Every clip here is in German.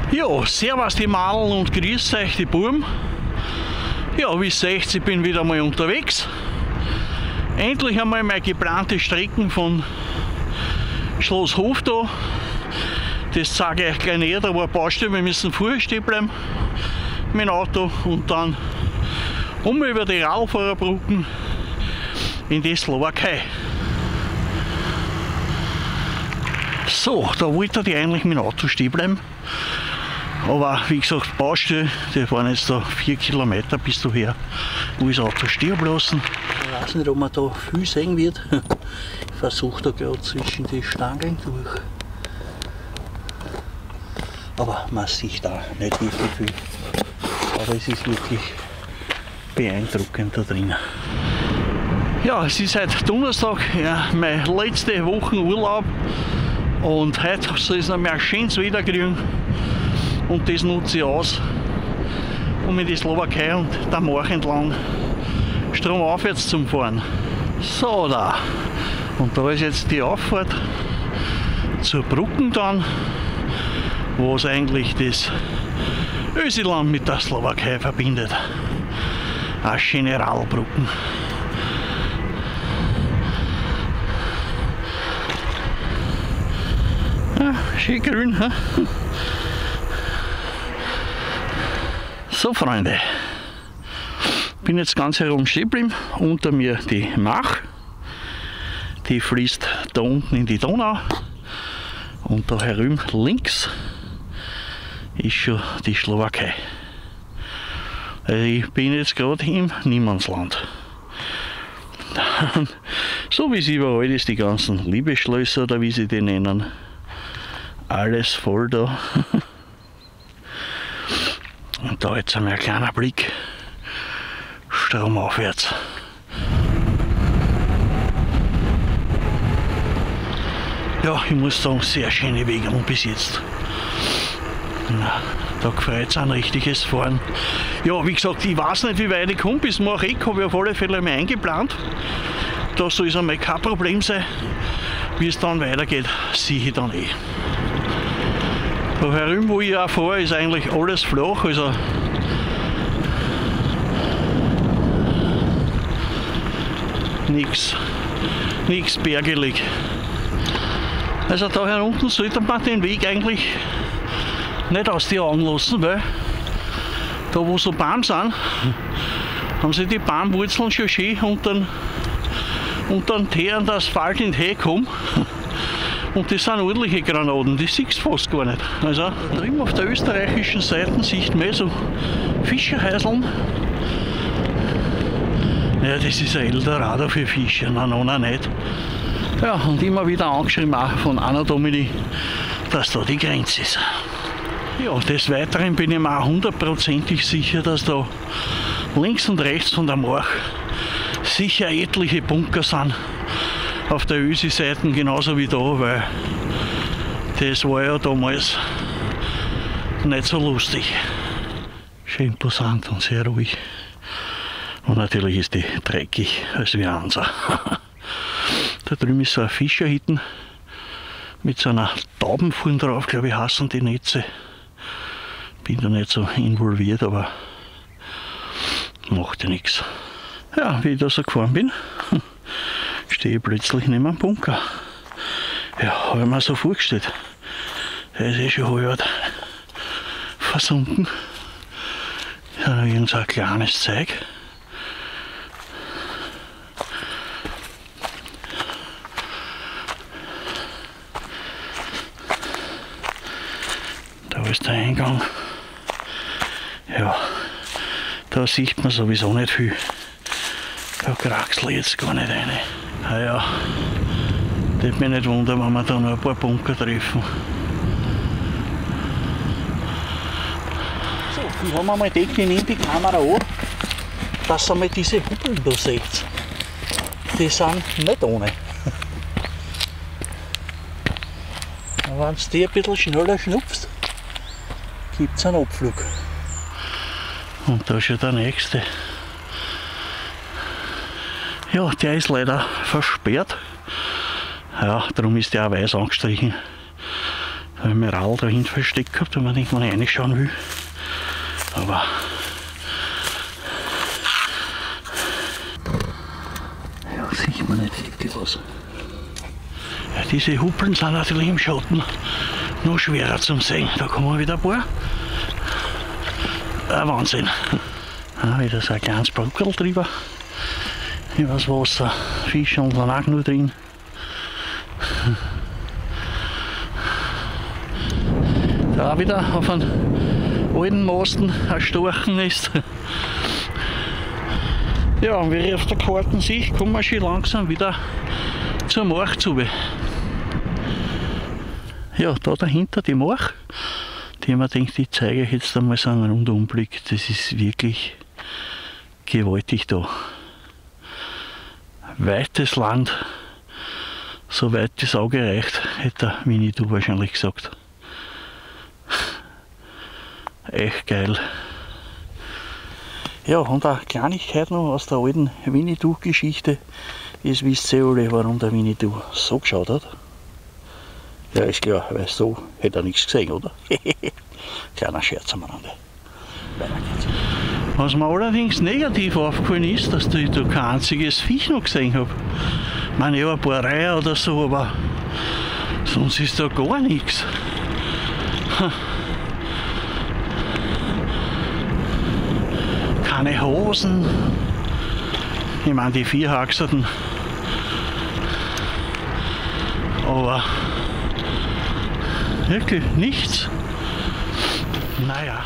Ja, servus die Madel und grüß euch die Buben. Ja, wie ihr seht, ich bin wieder mal unterwegs. Endlich einmal meine geplante Strecken von Schloss Hof da. Das zeige ich euch gleich näher, da war eine Baustelle, wir müssen vorher stehen bleiben mit dem Auto und dann über die Radfahrerbrücken in die Slowakei. So, da wollte ich eigentlich mit dem Auto stehen bleiben. Aber wie gesagt, Baustelle, die waren jetzt da 4 Kilometer bis daher, wo ich das Auto stehen lassen. Ich weiß nicht, ob man da viel sehen wird. Ich versuche da gerade zwischen die Stangen durch. Aber man sieht da nicht wirklich viel. Aber es ist wirklich beeindruckend da drin. Ja, es ist heute Donnerstag, ja, meine letzte Woche Urlaub. Und heute soll es noch mehr schönes Wetter kriegen. Und das nutze ich aus, um in die Slowakei und der Mach entlang stromaufwärts zu fahren. So, da. Und da ist jetzt die Auffahrt zur Brücken dann, wo es eigentlich das Ösiland mit der Slowakei verbindet. Als Generalbrücken. Ja, schön grün, ha? So, Freunde, bin jetzt ganz herum stehen geblieben, unter mir die Mach, die fließt da unten in die Donau und da herüben links ist schon die Slowakei. Also ich bin jetzt gerade im Niemandsland. So wie es überall ist, die ganzen Liebesschlösser oder wie sie die nennen, alles voll da. Und da jetzt einmal ein kleiner Blick stromaufwärts. Ja, ich muss sagen, sehr schöne Wege bis jetzt. Na, da gefällt es ein richtiges Fahren. Ja, wie gesagt, ich weiß nicht, wie weit ich komme. Bis Machek habe ich auf alle Fälle mal eingeplant. Da soll es einmal kein Problem sein. Wie es dann weitergeht, sehe ich dann eh. Da herüben, wo ich auch fahre, ist eigentlich alles flach, also nichts bergelig. Also da herunten sollte man den Weg eigentlich nicht aus den Augen lassen, weil da wo so Bäume sind, haben sie die Baumwurzeln schon schön unter den teerenden Asphalt in die Höhe gekommen. Und das sind ordentliche Granaten, die siehst du fast gar nicht. Also da drüben auf der österreichischen Seite sieht man so Fischerhäuseln. Ja, das ist ein Eldorado für Fischer, nein, noch nicht. Ja, und immer wieder angeschrieben auch von Anna Domini, dass da die Grenze ist. Ja, des Weiteren bin ich mir auch hundertprozentig sicher, dass da links und rechts von der Mach sicher etliche Bunker sind. Auf der Ösi-Seite genauso wie da, weil das war ja damals nicht so lustig. Schön imposant und sehr ruhig. Und natürlich ist die dreckig als wie Ansa. Da drüben ist so ein Fischerhütten mit so einer Tauben vorn drauf, glaube ich, heißen die Netze. Bin da nicht so involviert, aber macht ja nichts. Ja, wie ich da so gefahren bin, stehe ich plötzlich neben einem Bunker. Ja, habe ich mir so vorgestellt. Der ist eh schon halb versunken. Ja, irgend so ein kleines Zeug. Da ist der Eingang. Ja, da sieht man sowieso nicht viel. Da kraxel ich jetzt gar nicht rein. Naja, das mich nicht wundern, wenn wir da noch ein paar Bunker treffen. So, ich habe mir mal gedacht, ich nehme die Kamera an, dass ihr mal diese Hubbeln da seht. Die sind nicht ohne. Wenn du die ein bisschen schneller schnupfst, gibt es einen Abflug. Und da ist schon der nächste. Ja, der ist leider versperrt. Ja, darum ist der auch weiß angestrichen. habe ich mir Radl dahinter versteckt gehabt, wenn man nicht mal reinschauen will. Aber ja, sieht man nicht wirklich was. Ja, diese Huppeln sind natürlich im Schatten noch schwerer zum Sehen. Da kommen wieder ein paar. Wahnsinn. Wieder so ein kleines Brockel drüber. Übers Wasser. Fische und dann auch nur drin. Da wieder auf einem alten Masten ein Storchennest. Ja, und wie ich auf der Karte sehe, kommen wir schon langsam wieder zur Mach zu. Ja, da dahinter die Mach, die man denkt, ich zeige euch jetzt einmal so einen Rundumblick. Das ist wirklich gewaltig da. Weites Land, so weit das Auge reicht, hätte der Winnetou wahrscheinlich gesagt. Echt geil. Ja, und eine Kleinigkeit noch aus der alten Winnetou-Geschichte. Jetzt wisst ihr alle, warum der Winnetou so geschaut hat. Ja, ist klar, weil so hätte er nichts gesehen, oder? Kleiner Scherz am Rande. Weiter geht's. Was mir allerdings negativ aufgefallen ist, dass ich da kein einziges Viech noch gesehen habe. Ich meine, ja, ein paar Reiher oder so, aber sonst ist da gar nichts. Keine Hasen. Ich meine, die Vierhaxerten. Aber wirklich nichts. Naja.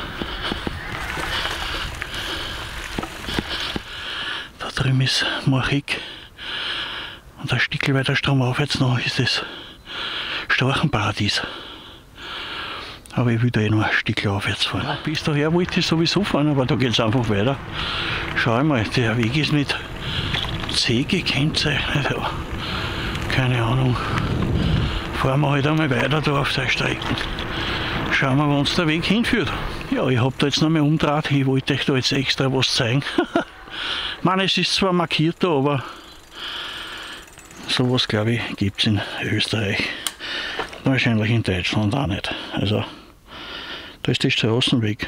Da drüben ist Moachig. Und ein Stückchen weiter stromaufwärts noch ist das Storchenparadies. Aber ich will da eh noch ein Stückchen aufwärts fahren. Ja, bis daher wollte ich sowieso fahren, aber da geht es einfach weiter. Schau mal, der Weg ist mit C gekennzeichnet. Ja. Keine Ahnung. Fahren wir halt einmal weiter da auf der Strecke. Schauen wir, wo uns der Weg hinführt. Ja, ich habe da jetzt noch mal umgedreht. Ich wollte euch da jetzt extra was zeigen. Ich meine, es ist zwar markiert da, aber sowas, glaube ich, gibt es in Österreich. Wahrscheinlich in Deutschland auch nicht. Also, da ist der Straßenweg.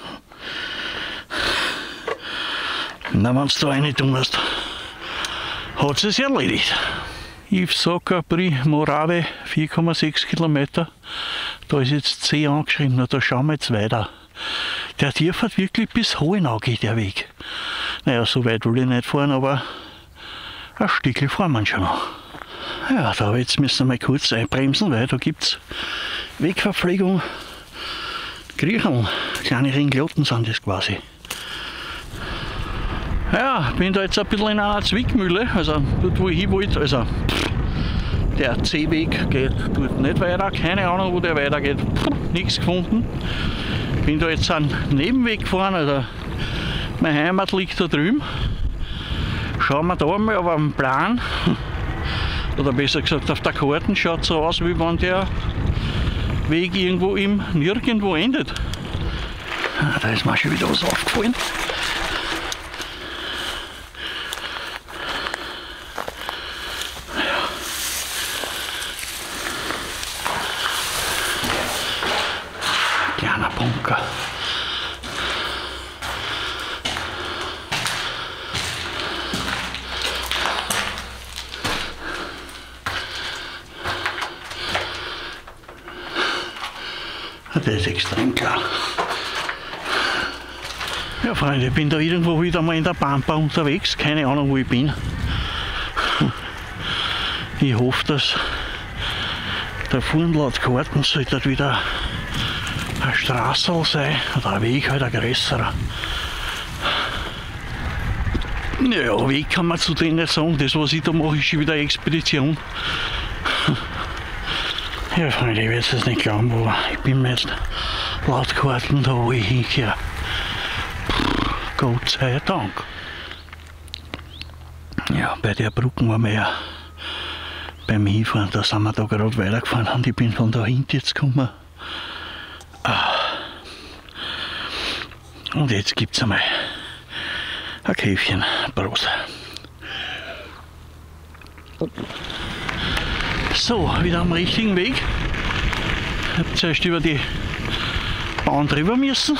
Na, wenn du da rein tun hast, hat es erledigt. Ivsaka Pri Morave, 4,6 Kilometer. Da ist jetzt C angeschrieben, na, da schauen wir jetzt weiter. Der fährt wirklich bis Hohenau geht der Weg. Naja, so weit will ich nicht fahren, aber ein Stückchen fahren wir schon noch. Ja, da jetzt müssen wir mal kurz einbremsen, weil da gibt es Wegverpflegung. Griecheln, kleine Ringlotten sind das quasi. Ja, bin da jetzt ein bisschen in einer Zwickmühle, also dort wo ich hin wollte, also der C-Weg geht dort nicht weiter, keine Ahnung wo der weitergeht, nichts gefunden. Bin da jetzt einen Nebenweg gefahren, also meine Heimat liegt da drüben. Schauen wir da mal, aber am Plan, oder besser gesagt auf der Karte, schaut so aus, wie wenn der Weg irgendwo im Nirgendwo endet. Da ist mir schon wieder was aufgefallen. Kleiner Bunker. Das ist extrem klar. Ja, Freunde, ich bin da irgendwo wieder mal in der Pampa unterwegs. Keine Ahnung, wo ich bin. Ich hoffe, dass der Fuhren laut Karten sollte wieder eine Straße sein oder ein Weg, halt ein größerer. Naja, Weg kann man zu denen nicht sagen. Das, was ich da mache, ist schon wieder eine Expedition. Ja, Freunde, ich werde es nicht glauben, aber ich bin mir jetzt laut Karten da, wo ich hingehöre. Gott sei Dank. Ja, bei der Brücke waren wir ja beim Hinfahren, da sind wir da gerade weitergefahren und ich bin von da hinten jetzt gekommen. Und jetzt gibt es einmal ein Käfchen Brot. So, wieder am richtigen Weg. Ich habe zuerst über die Bahn drüber müssen.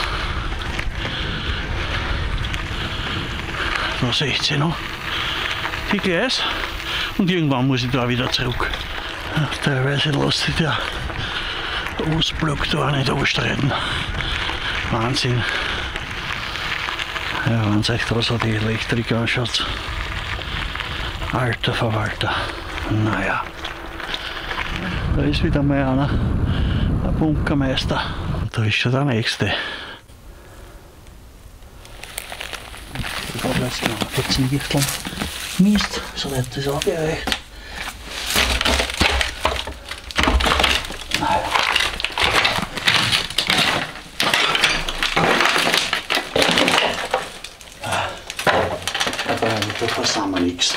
Da seht ihr noch die Gleise. Und irgendwann muss ich da wieder zurück. Ja, teilweise lässt sich der Ausblock da auch nicht anstreiten. Wahnsinn. Ja, wenn es euch da so die Elektrik anschaut. Alter Verwalter. Naja. Da ist wieder mal einer, ein Bunkermeister. Und da ist schon der nächste. Ich habe jetzt noch ein bisschen Lichteln. Mist, so wird das auch gereicht. Naja. Da versagen wir nichts.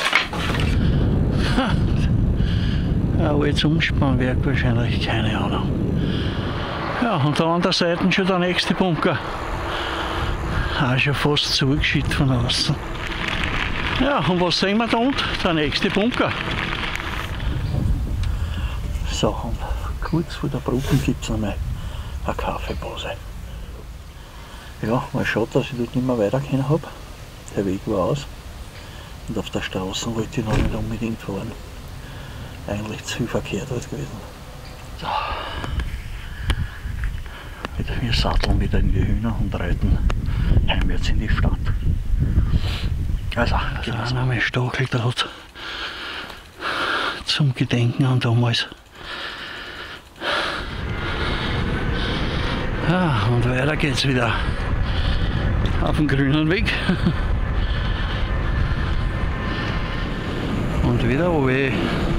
Ein altes Umspannwerk wahrscheinlich, keine Ahnung. Ja, und da an der Seite schon der nächste Bunker. Auch schon fast zugeschüttet von außen. Ja, und was sehen wir da unten? Der nächste Bunker. So, und kurz vor der Brücke gibt es nochmal eine Kaffeepause. Ja, mal schaut, dass ich dort nicht mehr weitergehen habe. Der Weg war aus. Und auf der Straße wollte ich noch nicht unbedingt fahren. Eigentlich zu viel Verkehr dort gewesen. So. Wir satteln wieder in die Hühner und reiten heimwärts in die Stadt. Also einer mal Stachel dort zum Gedenken an damals. Ja, und weiter geht's wieder auf dem grünen Weg. Und wieder oben.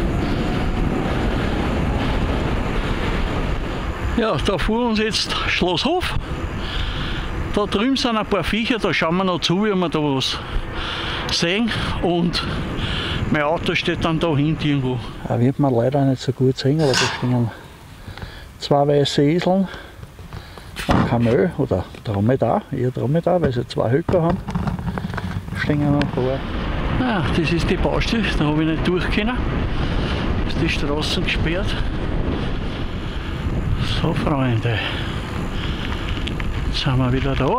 Ja, da vor uns jetzt Schlosshof. Da drüben sind ein paar Viecher, da schauen wir noch zu, wie wir da was sehen. Und mein Auto steht dann da hinten irgendwo. Da wird man leider nicht so gut sehen, aber da stehen zwei weiße Eseln, ein Kamel oder Dromedar, eher Dromedar, weil sie zwei Höcker haben. Stehen noch vor. Ja, das ist die Baustelle, da habe ich nicht durch können. Ist die Straße gesperrt. So, Freunde, jetzt sind wir wieder da.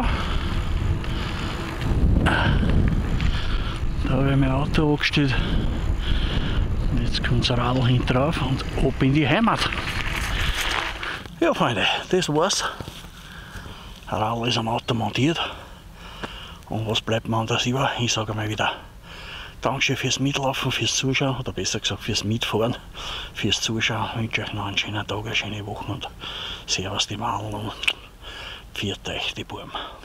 Da habe ich mein Auto angestellt. Und jetzt kommt das Radl hinten drauf und ab in die Heimat. Ja, Freunde, das war's. Das Radl ist am Auto montiert. Und was bleibt mir anders über? Ich sage mal wieder Dankeschön fürs Mitlaufen, fürs Zuschauen, oder besser gesagt fürs Mitfahren, fürs Zuschauen. Ich wünsche euch noch einen schönen Tag, eine schöne Woche und servus die Madeln und pfiat euch die Buben.